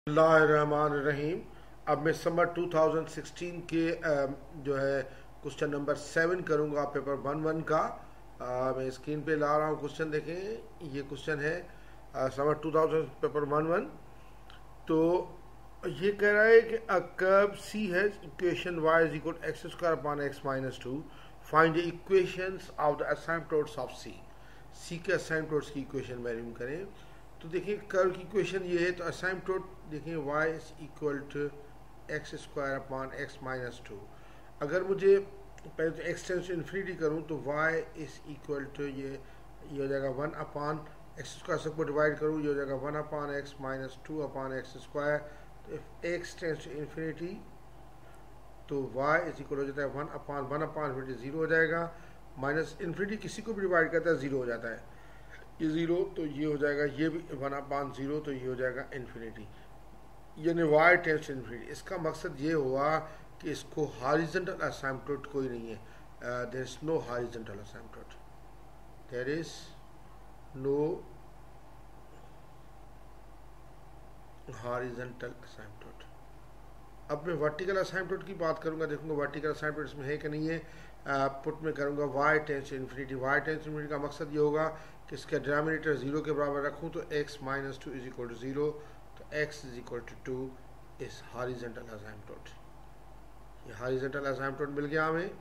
बिस्मिल्लाहिर्रहमानिर्रहीम। अब मैं समर 2016 के जो है क्वेश्चन नंबर 7 करूँगा पेपर 1 का। मैं स्क्रीन पे ला रहा हूँ क्वेश्चन, देखें ये क्वेश्चन है समर 2000 पेपर 1। तो ये कह रहा है कि a curve C has equation y is equal x square upon x minus 2, find the equations of the asymptotes of C के असाइनमेंट्स की इक्वेशन वैल्यू करें। तो देखिए कर्व की इक्वेशन ये है, तो असाइनमेंट देखिए y is equal to x square upon x minus 2। अगर मुझे पहले तो एक्स टेंस टू इन्फिनिटी करूँ तो y इज इक्वल टू ये हो जाएगा 1 अपॉन एक्स स्क्वायर, सबको डिवाइड करूँ ये हो जाएगा 1 upon x minus 2 upon x square. तो if x tends to infinity तो y इज इक्वल हो जाता है 1 अपॉन इन्फिनिटी 0 हो जाएगा, माइनस इन्फिनिटी किसी को भी डिवाइड करता है 0 हो जाता है, ये 0 तो ये हो जाएगा, ये भी 1 अपॉन 0 तो ये हो जाएगा इन्फिनिटी, यानी y टेंस टू इन्फिनिटी। इसका मकसद ये हुआ कि इसको हॉरिजॉन्टल असाइनमेंट कोई नहीं है, there is no horizontal asymptote, there is no horizontal asymptote. अब मैं वर्टिकल असाइनमेंट की बात करूंगा, देखूंगा वर्टिकल असाइनमेंट इसमें है कि नहीं है। पुट में करूंगा y tends to infinity. y tends to infinity का मकसद ये होगा कि इसका डिनोमिनेटर 0 के बराबर रखूं, तो x minus 2 is equal to 0, तो x is equal to 2 is horizontal asymptote. ये हॉरिजॉन्टल असाइनमेंट मिल गया हमें।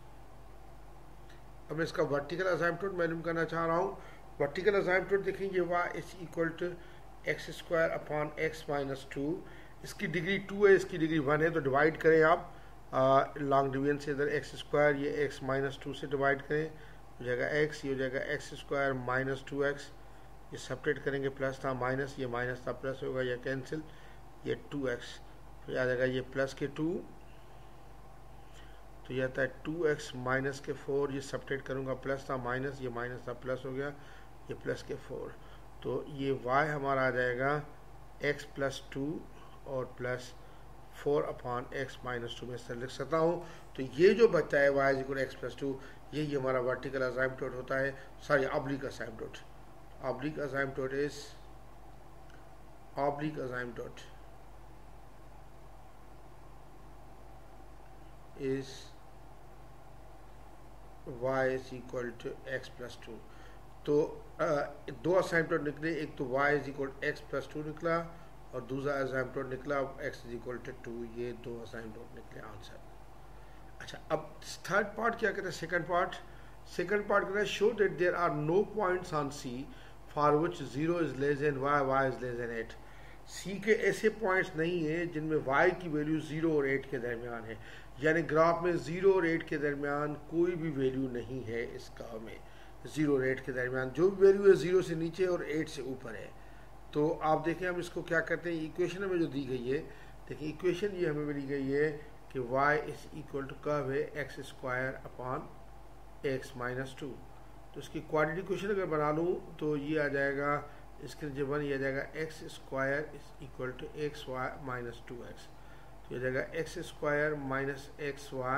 अब मैं इसका वर्टिकल असाइनमेंट मालूम करना चाह रहा हूँ। वर्टिकल असाइनमेंट देखेंगे y is equal to x square upon x minus 2। इसकी डिग्री 2 है, इसकी डिग्री 1 है, तो डिवाइड करें आप लॉन्ग डिवीजन से, इधर एक्स स्क्वायर ये एक्स माइनस 2 से डिवाइड करें, हो जाएगा एक्स, ये हो जाएगा एक्स स्क्वायर माइनस 2x, ये सेपरेट करेंगे, प्लस था माइनस, ये माइनस था प्लस होगा, ये कैंसिल, ये 2x, फिर आ जाएगा ये प्लस के 2, तो ये आता है 2x माइनस के 4, ये सेपरेट करूँगा, प्लस था माइनस, ये माइनस था प्लस हो गया, ये प्लस के 4, तो ये y हमारा आ जाएगा x प्लस 2 और प्लस 4 अपॉन एक्स माइनस 2 में से लिख सकता हूँ। तो ये जो बचा है y इक्वल एक्स प्लस 2, ये हमारा वर्टिकल असाइनमेंट होता है, sorry oblique asymptote. Oblique asymptote is oblique asymptote is y is equal to x plus 2। तो दो असाइनमेंट निकले, एक तो y is equal x plus 2 निकला और दूसरा असाइनमेंट निकला x इज इक्वल टू 2, ये दो असाइनमेंट निकले आंसर। अच्छा, अब थर्ड पार्ट क्या कहते हैं, सेकंड पार्ट कहता है show that there are no points on C for which 0 is less than y is less than 8। C के ऐसे पॉइंट्स नहीं है जिनमें y की वैल्यू 0 और 8 के दरमियान है, यानी ग्राफ में 0 और 8 के दरमियान कोई भी वैल्यू नहीं है। इस कर्व में 0 और 8 के दरमियान जो भी वैल्यू है 0 से नीचे और 8 से ऊपर है। तो आप देखें हम इसको क्या करते हैं, इक्वेशन हमें जो दी गई है, देखिए इक्वेशन ये हमें मिली गई है कि y is equal to curve है x square upon x minus 2। तो इसकी क्वाड्रेटिक इक्वेशन अगर बना लूँ तो ये आ जाएगा, इसके जो वन ये आ जाएगा x square is equal to x y minus 2x, तो ये जाएगा x square minus x y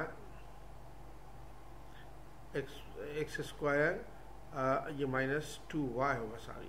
x square ये माइनस 2y होगा, sorry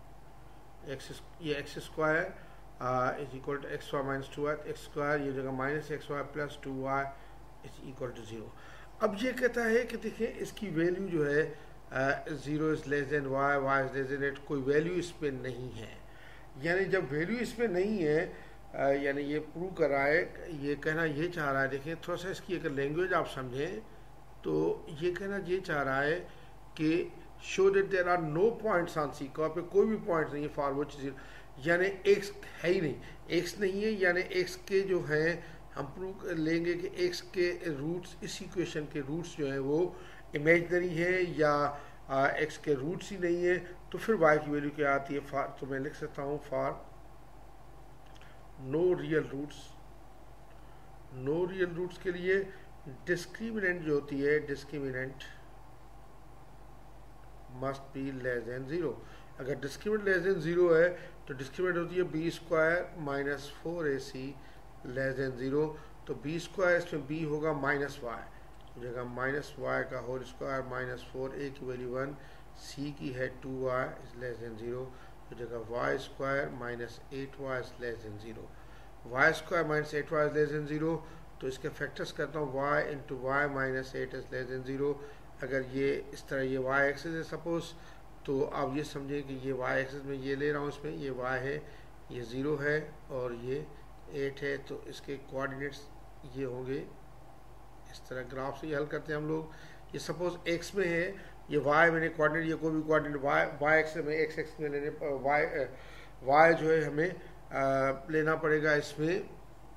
x square is equal to x y minus 2y, x square ये जगह minus x y plus 2y is equal to 0। अब ये कहता है कि देखिए इसकी वैल्यू जो है 0 is less than y is less than 8, कोई वैल्यू इस पर नहीं है। यानी जब वैल्यू इस पर नहीं है, यानी ये प्रूव कर रहा है, ये कहना ये चाह रहा है, देखिए थोड़ा सा इसकी अगर लैंग्वेज आप समझें तो ये कहना ये चाह रहा है कि show that there are no points on C, कहाँ पे कोई भी पॉइंट नहीं है फॉर विच 0, यानी x है ही नहीं, x नहीं है, यानी x के जो हैं हम प्रूव लेंगे कि x के रूट्स, इस इक्वेशन के रूट्स जो हैं वो इमेजनरी है या x के रूट्स ही नहीं है, तो फिर y की वैल्यू क्या आती है, फॉर, तो मैं लिख सकता हूँ फॉर नो रियल रूट्स के लिए डिस्क्रिमिनेंट जो होती है, discriminant must be less than 0। अगर डिस्क्रिमिनेंट लेस देन 0 है तो डिस्क्रिमिनेंट होती है b square minus 4ac less than 0, तो b स्क्वायर इसमें b होगा माइनस वाई, जगह माइनस वाई का होल स्क्वायर माइनस 4, a की वैल्यू 1, c की है 2y इज लेस देन 0, हो जाएगा y square minus 8y is less than 0। Y square minus 8y is less than 0, तो इसके फैक्टर्स करता हूँ y into y minus 8 is less than 0। अगर ये इस तरह ये y एक्सिस है सपोज, तो आप ये समझें कि ये y एक्सिस में ये ले रहा हूँ, इसमें ये y है, ये 0 है और ये 8 है, तो इसके कोऑर्डिनेट्स ये होंगे इस तरह। ग्राफ से ये हल करते हैं हम लोग। ये सपोज x में है, ये y मैंने कोऑर्डिनेट, ये कोई भी कोऑर्डिनेट y एक्सिस में x एक्सिस में लेने y जो है हमें लेना पड़ेगा इसमें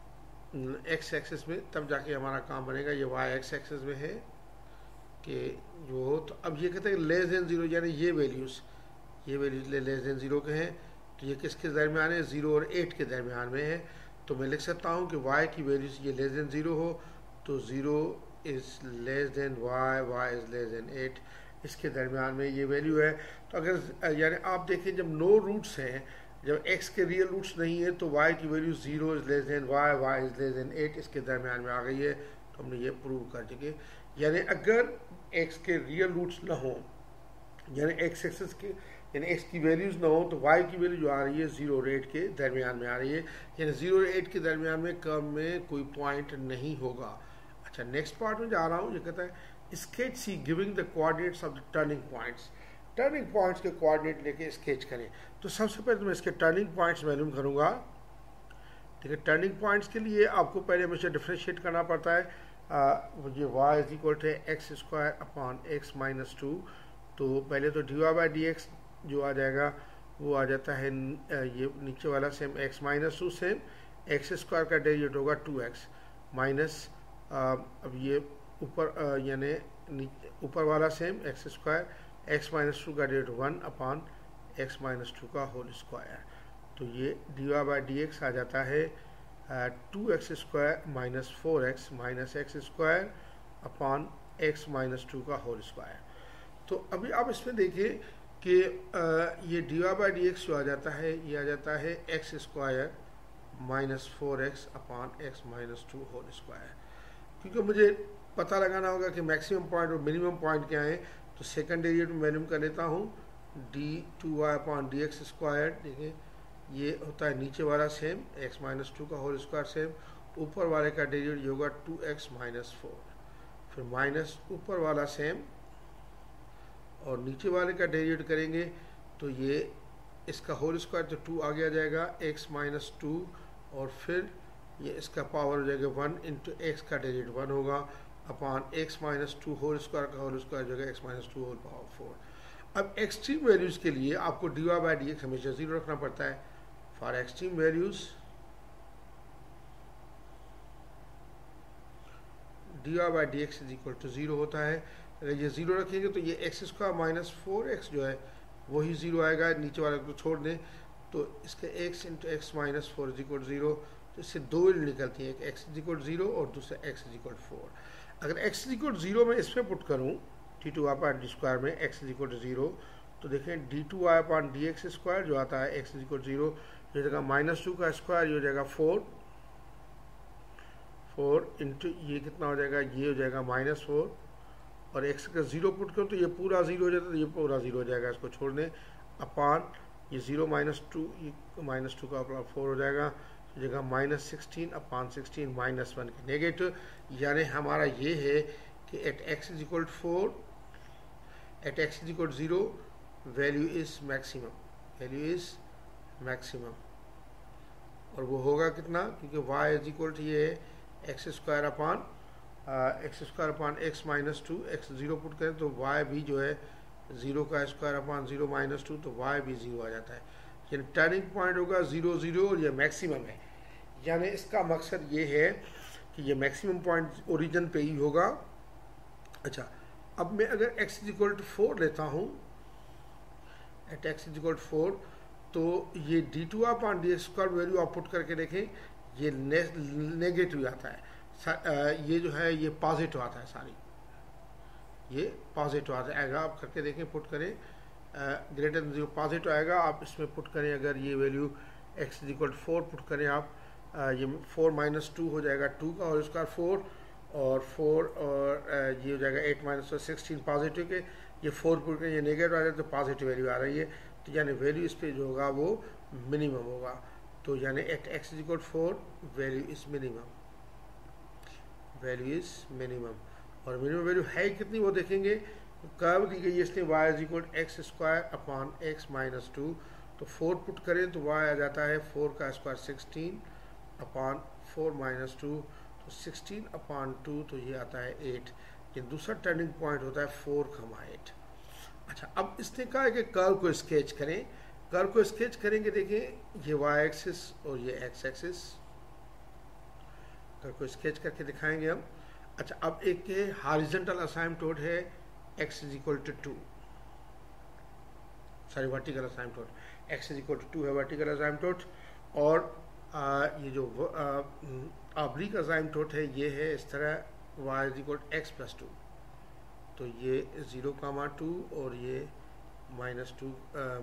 x एक्सिस में, तब जाके हमारा काम बनेगा। ये y x एक्सिस में है कि जो हो, तो अब ये कहते हैं लेस देन 0, यानी ये वैल्यूज़ लेस देन 0 के हैं, तो ये किसके दरमियान है, 0 और 8 के दरमियान में है। तो मैं लिख सकता हूँ कि y की वैल्यूज़ ये लेस देन 0 हो, तो 0 is less than y is less than 8, इसके दरमियान में ये वैल्यू है। तो अगर यानी आप देखें जब नो रूट्स हैं, जब x के रियल रूट्स नहीं है, तो y की value 0 is less than y is less than 8 इसके दरमियान में आ गई है। तो हमने ये प्रूव कर चुके। यानी अगर x के रियल रूट्स ना हो, यानी x एक्सिस के यानी x की वैल्यूज़ ना हो, तो y की वैल्यू जो आ रही है 0 और 8 के दरमियान में आ रही है, यानी 0 और 8 के दरमियान में कम में कोई पॉइंट नहीं होगा। अच्छा, नेक्स्ट पार्ट में जा रहा हूँ। ये कहता है sketch C giving the coordinates of the turning points. Turning points के कोऑर्डिनेट लेके स्केच करें। तो सबसे पहले तो मैं इसके टर्निंग पॉइंट्स मालूम करूँगा। ठीक है, टर्निंग पॉइंट्स के लिए आपको पहले हमेशा डिफ्रेंशिएट करना पड़ता है। ये y is equal to x square upon x minus 2। तो पहले तो dy बाई डी एक्स जो आ जाएगा वो आ जाता है ये नीचे वाला same x minus 2 same x square का डेरिवेटिव होगा 2x माइनस अब ये ऊपर यानी ऊपर वाला same x square x minus 2 का डेरिवेटिव 1 अपॉन एक्स माइनस 2 का होल स्क्वायर। तो ये dy बाई डी एक्स आ जाता है 2x square minus 4x minus x square upon x minus 2 का होल स्क्वायर। तो अभी आप इसमें देखिए कि ये dy बाई डी एक्स जो आ जाता है, ये आ जाता है x square minus 4x upon x minus 2 whole square. क्योंकि मुझे पता लगाना होगा कि मैक्सिमम पॉइंट और मिनिमम पॉइंट क्या है, तो सेकंड डेरिवेटिव मैंने कर लेता हूँ d2y upon d x square. देखिए ये होता है नीचे वाला सेम x माइनस 2 का होल स्क्वायर सेम, ऊपर वाले का डेरिवेटिव होगा 2x माइनस 4, फिर माइनस ऊपर वाला सेम और नीचे वाले का डेरिवेटिव करेंगे तो ये इसका होल स्क्वायर तो 2 आगे आ जाएगा x माइनस 2 और फिर ये इसका पावर हो जाएगा 1 इंटू एक्स का डेरिवेटिव 1 होगा upon x minus 2 whole square का होल स्क्वायर जो है x माइनस 2 होल पावर 4। अब एक्सट्रीम वैल्यूज़ के लिए आपको dy बाई डी एक्स हमेशा 0 रखना पड़ता है। For extreme values dy by d x is equal to 0 होता है। अगर ये 0 रखेंगे तो ये एक्स स्क्वायर माइनस 4x जो है वही 0 आएगा, नीचे वाले को छोड़ दें तो इसके x into x minus 4 is equal 0। तो इससे दो वैल्यू निकलती है, एक x इज इक्वल 0 और दूसरा x इज इक्वल 4। अगर x इज इक्वल 0 में इसमें पुट करूँ d2 अपॉन डी स्क्वायर में x इज इक्वल 0, तो देखें d2y upon d x square जो आता है x इज इक्वल 0, ये जाएगा माइनस 2 का स्क्वायर, ये हो जाएगा 4 इंटू ये कितना हो जाएगा, ये हो जाएगा माइनस 4 और x का 0 पुट करूँ तो ये पूरा 0 हो जाता है, तो ये पूरा 0 हो जाएगा, इसको छोड़ दें अपॉन ये 0 माइनस 2, ये माइनस 2 का 4 हो जाएगा, जगह माइनस 16 अपॉन 16 माइनस 1 के नेगेटिव। यानी हमारा ये है कि at x is equal 4 at x is equal 0 value is maximum, और वो होगा कितना, क्योंकि y इज इक्वल टू ये है x square upon x minus 2, x 0 put करें तो y भी जो है 0 का स्क्वायर अपॉन 0 माइनस 2, तो y भी 0 आ जाता है। यानी टर्निंग पॉइंट होगा 0 0 और ये मैक्सिमम है। यानी इसका मकसद ये है कि ये मैक्सिमम पॉइंट ओरिजिन पे ही होगा। अच्छा, अब मैं अगर x इज इक्वल टू 4 लेता हूँ, at x is equal to 4, तो ये d2 upon d x square value आप पुट करके देखें, ये नेगेटिव आता है, ये जो है ये पॉजिटिव आता है, सारी ये पॉजिटिव आता आएगा। आप करके देखें, पुट करें ग्रेटर देन 0 पॉजिटिव आएगा, आप इसमें पुट करें अगर ये value x is equal 4 put करें आप, ये 4 माइनस 2 हो जाएगा 2 का और इसका 4 और 4 और ये हो जाएगा 8 माइनस 16 पॉजिटिव के, ये 4 पुट करें ये नेगेटिव आ जाए तो पॉजिटिव वैल्यू आ रही है। तो यानी वैल्यू इस पे जो होगा वो मिनिमम होगा। तो यानी at x is equal 4 value is minimum, value is minimum. और मिनिमम वैल्यू है कितनी वो देखेंगे। कर्व दी गई है इसने y is equal x square upon x minus 2, तो 4 पुट करें तो y आ जाता है 4 का स्क्वायर 16 अपॉन 4 माइनस 2, तो 16 अपॉन 2 तो ये आता है 8। ये दूसरा टर्निंग पॉइंट होता है 4,8। अच्छा, अब इसने कहा है कि कर्व को स्केच करें। कर्व को स्केच करेंगे, देखें ये y एक्सिस और ये x एक्सिस, कर्व को स्केच करके दिखाएंगे हम। अच्छा, अब एक के हॉरिजॉन्टल असाइनमेंट है x is equal to 2, sorry vertical assignment x is equal to 2 है वर्टिकल असाइनमेंट। और ये जो ऑब्लिक असाइनमेंट है ये है इस तरह y is equal x plus 2, तो ये 0,2 और ये -2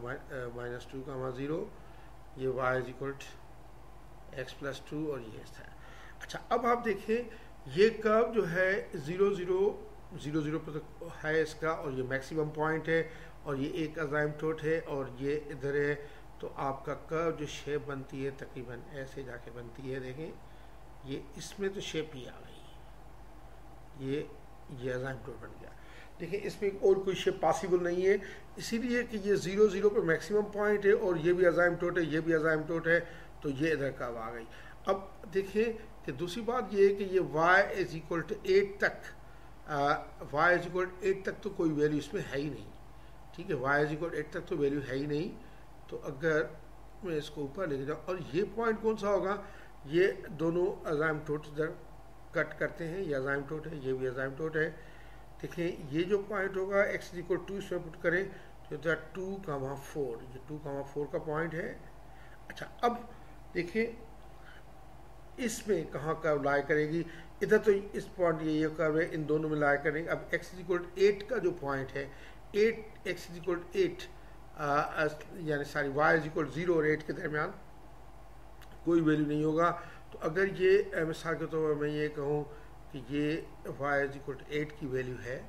-2,0, ये y is equal x plus 2 और ये इस तरह। अच्छा, अब आप देखें ये कर्व जो है 0 0 0 0 पर तो है इसका, और ये मैक्सिमम पॉइंट है, और ये एक असाइनमेंट है और ये इधर है। तो आपका कर्व जो शेप बनती है तकरीबन ऐसे जाके बनती है। देखें ये इसमें तो शेप ही आ गई, ये असाइनमेंट बन गया। देखिए इसमें और कोई शेप पॉसिबल नहीं है, इसीलिए कि ये 0 0 पर मैक्सिमम पॉइंट है और ये भी असाइनमेंट है, ये भी असाइनमेंट है, तो ये इधर कर्व आ गई। अब देखिए कि दूसरी बात ये है कि ये y इज इक्वल टू 8 तक, y इज इक्वल 8 तक तो कोई वैल्यू इसमें है ही नहीं, ठीक है। y इज इक्वल 8 तक तो वैल्यू है ही नहीं। तो अगर मैं इसको ऊपर लेके जाऊँ, और ये पॉइंट कौन सा होगा, ये दोनों असाइनमेंट इधर कट करते हैं, ये असाइनमेंट है, ये भी असाइनमेंट है। देखिए ये जो पॉइंट होगा x इज इक्वल 2 इसमें पुट करें तो 2,4, ये 2,4 का पॉइंट है। अच्छा, अब देखिए इसमें कहाँ कर्व लाई करेगी, इधर तो इस पॉइंट ये कर्व है, इन दोनों में लाई करेंगे। अब x इज इक्वल 8 का जो पॉइंट है, 8x इज इक्वल 8 यानी सारी y इज इक्वल 0 और 8 के दरमियान कोई वैल्यू नहीं होगा। तो अगर ये मिसाल के तौर पर मैं ये कहूँ कि ये y इज इक्वल 8 की वैल्यू है,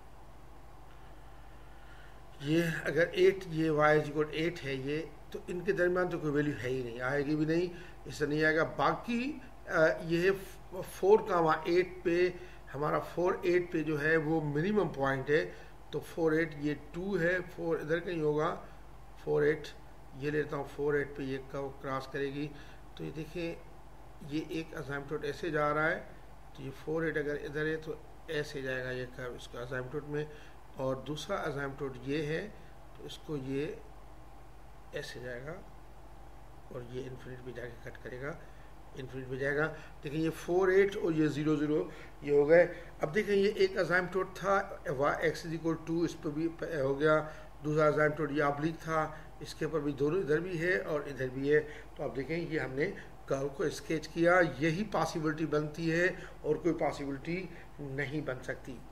ये अगर 8 ये y इज इक्वल 8 है ये, तो इनके दरमियान तो कोई वैल्यू है ही नहीं, आएगी भी नहीं, इससे नहीं आएगा। बाकी ये 4,8 पे हमारा 4,8 पे जो है वो मिनिमम पॉइंट है, तो 4,8 ये 2 है, 4 इधर कहीं होगा, 4,8 ये लेता हूँ, 4,8 पे ये क्रॉस करेगी। तो ये देखें ये एक असाइनमेंट ऐसे जा रहा है, तो ये 4,8 अगर इधर है तो ऐसे जाएगा ये कर्व इसका असाइनमेंट में, और दूसरा असाइनमेंट ये है तो इसको ये ऐसे जाएगा और ये इन्फिनिट भी जाके कट करेगा, इन्फिनिट भी जाएगा। देखिए ये 4,8 और ये 0 0 ये हो गए। अब देखिए ये एक असाइनमेंट था x इज इक्वल 2, इस पर भी हो गया। दूसरा असाइनमेंट ये ऑब्लिक था, इसके ऊपर भी दोनों इधर भी है और इधर भी है। तो आप देखें ये हमने कर्व को स्केच किया, यही पॉसिबिलिटी बनती है और कोई पॉसिबिलिटी नहीं बन सकती।